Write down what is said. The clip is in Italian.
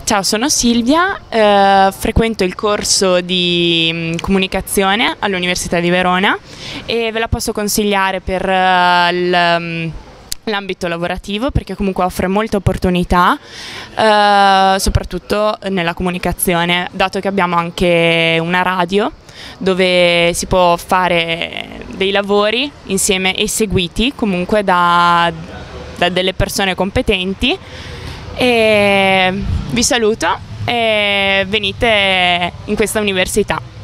Ciao, sono Silvia, frequento il corso di comunicazione all'Università di Verona e ve la posso consigliare per l'ambito lavorativo perché comunque offre molte opportunità, soprattutto nella comunicazione, dato che abbiamo anche una radio dove si può fare dei lavori insieme e seguiti comunque da delle persone competenti. E vi saluto e venite in questa università.